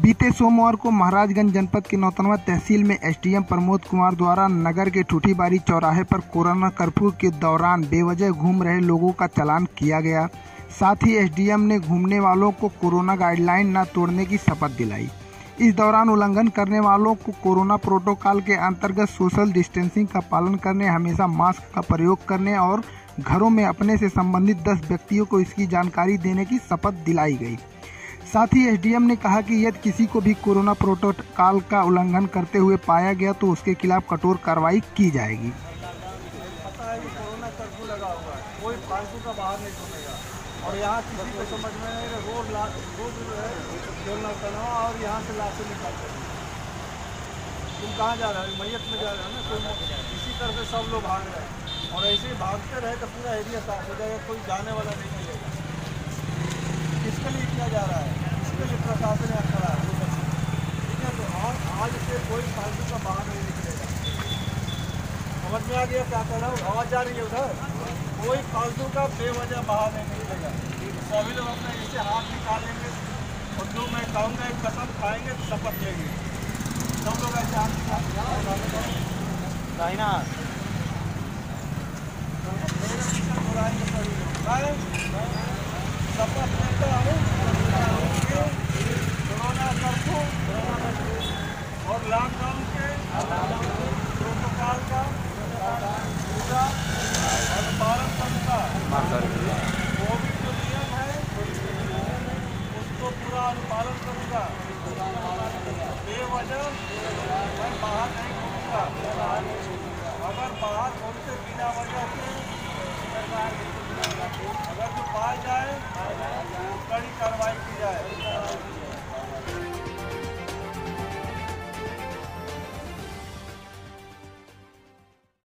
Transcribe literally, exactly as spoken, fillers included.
बीते सोमवार को महाराजगंज जनपद के नौतनवा तहसील में एसडीएम प्रमोद कुमार द्वारा नगर के ठूठीबारी चौराहे पर कोरोना कर्फ्यू के दौरान बेवजह घूम रहे लोगों का चालान किया गया। साथ ही एसडीएम ने घूमने वालों को कोरोना गाइडलाइन न तोड़ने की शपथ दिलाई। इस दौरान उल्लंघन करने वालों को कोरोना प्रोटोकॉल के अंतर्गत सोशल डिस्टेंसिंग का पालन करने, हमेशा मास्क का प्रयोग करने और घरों में अपने से संबंधित दस व्यक्तियों को इसकी जानकारी देने की शपथ दिलाई गई। साथ ही एसडीएम ने कहा कि यदि किसी को भी कोरोना प्रोटोकॉल का उल्लंघन करते हुए पाया गया तो उसके खिलाफ कठोर कार्रवाई की जाएगी। पता है कि कोरोना कर्फ्यू लगा हुआ है, कोई फालतू का बाहर नहीं घूमेगा और यहाँ किसी को समझ में नहीं रोड रोड जो है जोड़ना करना और यहाँ से लाशें निकालते हैं। तुम कहाँ जा रहे हो? मैयत में जा रहे हो ना। कोई इसी तरह से सब लोग भाग रहे हैं और ऐसे ही भागते रहे तो पूरा एरिया साफ हो जाएगा, कोई जाने वाला नहीं मिलेगा। किसके लिए किया जा रहा है? इसके लिए प्रशासन यहाँ खड़ा है, ठीक है। तो आज आज से कोई फालतू का बाहर नहीं निकलेगा। समझ में आ गया क्या कह रहा हूँ? आवाज़ जा रही है उधर? कोई फालतू का बेवजह बाहर नहीं निकलेगा। सभी लोग अपने ऐसे हाथ निकालेंगे और जो मैं कहूँगा एक कसम खाएंगे तो शपथ लेंगे। सब लोग ऐसे हाथ निकालेंगे ना शपथ लेता हूँ कोरोना कर्फ्यू और लॉकडाउन के प्रोटोकॉल का पूरा अनुपालन करूँगा। कोविड जो नियम है उसको पूरा अनुपालन करूँगा। बेवजह मैं बाहर नहीं घूमूँगा। अगर बाहर घूमते बिना वजह से अगर जो पाया जाए